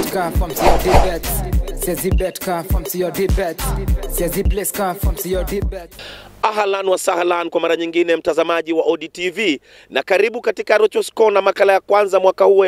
bet car from your debet. Says bet car from your debet. Says place car from your debet. Ahlan wa sahlan kwa mara nyingine mtazamaji wa ODTV na karibu katika Arocho na makala ya kwanza mwaka huu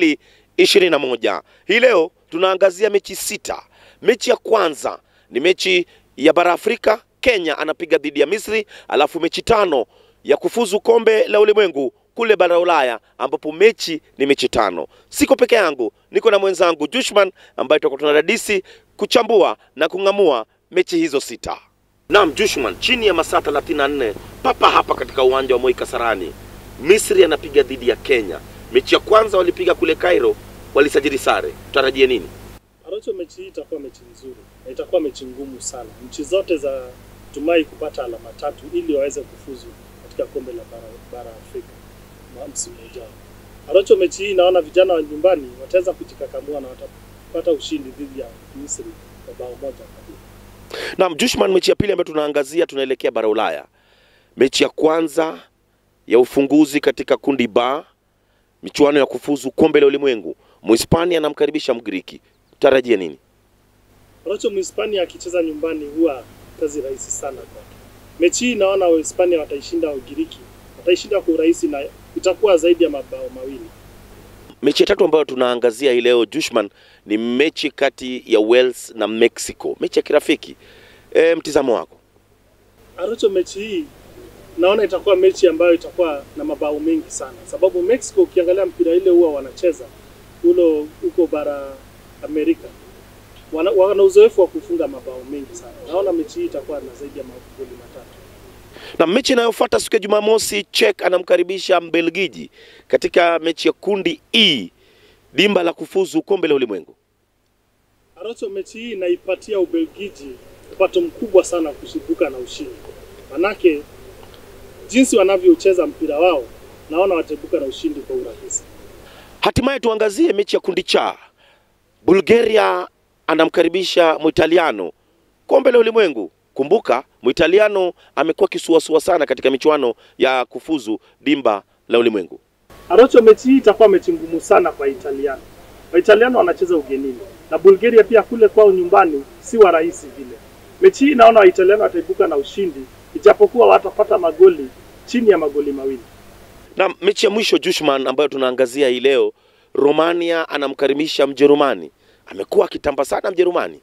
2021. Hii leo tunaangazia mechi 6. Mechi ya kwanza ni mechi ya bara Afrika, Kenya anapiga dhidi ya Misri, alafu mechi 5 ya kufuzu kombe la ulimwengu kule bara Ulaya ambapo mechi ni mechi 5. Siko peke yangu, niko na mwenzangu Jushman ambaye tutakuwa tunadadisi, kuchambua na kungamua mechi hizo 6. Naam Jushman, chini ya masaa 34 papa hapa katika uwanja wa Moi Kasarani, Misri anapiga dhidi ya Kenya. Mechi ya kwanza walipiga kule Cairo, walisajili sare. Tutarajie nini? Arocho, mechi hii itakuwa mechi nzuri na itakuwa mechi ngumu sana. Nchi zote za tumai kupata alama 3 ili waweze kufuzu katika kombe la bara Afrika msimu ujao. Arocho, mechi hii naona vijana wa nyumbani wataweza kujikakamua na watapata ushindi dhidi ya Misri kwa bao moja. Naam Jushman, mechi ya pili ambayo tunaangazia tunaelekea bara Ulaya. Mechi ya kwanza ya ufunguzi katika kundi ba, michuano ya kufuzu kombe la ulimwengu. Muhispania anamkaribisha Mgiriki. Tarajia nini? Arocho, Muhispania akicheza nyumbani huwa kazi rahisi sana kwake. Mechi hii naona Wahispania wataishinda Ugiriki. Wataishinda kwa urahisi na itakuwa zaidi ya mabao mawili. Mechi ya tatu ambayo tunaangazia hii leo Jushman ni mechi kati ya Wales na Mexico. Mechi ya kirafiki. Mtizamo wako? Arocho, mechi hii naona itakuwa mechi ambayo itakuwa na mabao mengi sana. Sababu Mexico ukiangalia mpira ile huwa wanacheza huko bara Amerika. Wana uzoefu wa kufunga mabao mengi sana. Naona mechi hii itakuwa na zaidi ya magoli 3. Na mechi inayofuata siku ya Jumamosi, Czech anamkaribisha Belgium katika mechi ya kundi E, dimba la kufuzu kombe la ulimwengu. Arocho, mechi hii inaipatia Ubelgiji upato mkubwa sana kushibuka na ushindi. Manake jinsi wanavyocheza mpira wao, naona watabuka na ushindi kwa urahisi. Hatimaye tuangazie mechi ya kundi cha. Bulgaria anamkaribisha Muitaliano kombe la ulimwengu. Kumbuka Muitaliano amekuwa kisuasua sana katika michuano ya kufuzu dimba la ulimwengu. Arocho, mechi hii itakuwa mechi ngumu sana kwa Italiano. Waitaliano wanacheza ugenini na Bulgaria pia kule kwao nyumbani si wa rahisi vile. Mechi hii naona Waitaliano wataibuka na ushindi ijapokuwa watapata magoli chini ya magoli 2. Na mechi ya mwisho Jushman ambayo tunaangazia hii leo, Romania anamkaribisha Mjerumani. Amekuwa akitamba sana Mjerumani.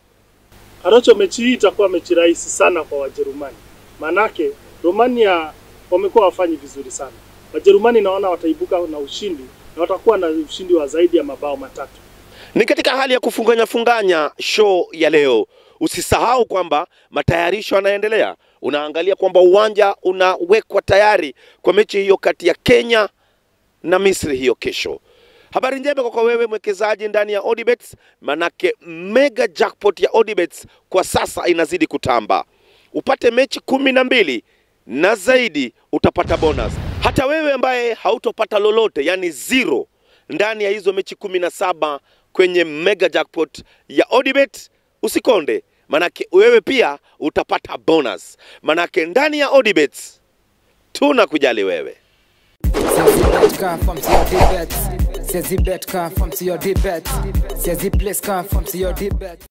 Arocho, mechi hii itakuwa mechi rahisi sana kwa Wajerumani. Manake Romania wamekuwa wafanyi vizuri sana. Wajerumani naona wataibuka na ushindi na watakuwa na ushindi wa zaidi ya mabao 3. Ni katika hali ya kufunganya show ya leo. Usisahau kwamba matayarisho yanaendelea. Unaangalia kwamba uwanja unawekwa tayari kwa mechi hiyo kati ya Kenya na Misri hiyo kesho. Habari njema kwa wewe mwekezaji ndani ya Odibets, manake Mega Jackpot ya Odibets kwa sasa inazidi kutamba. Upate mechi 12 na zaidi utapata bonus. Hata wewe ambaye hautopata lolote, yani 0 ndani ya hizo mechi 17 kwenye Mega Jackpot ya Odibets, usikonde. Manake wewe pia utapata bonus. Manake ndani ya Odibets tunakujali wewe. Says bet car from your debet. Says place car from your debet.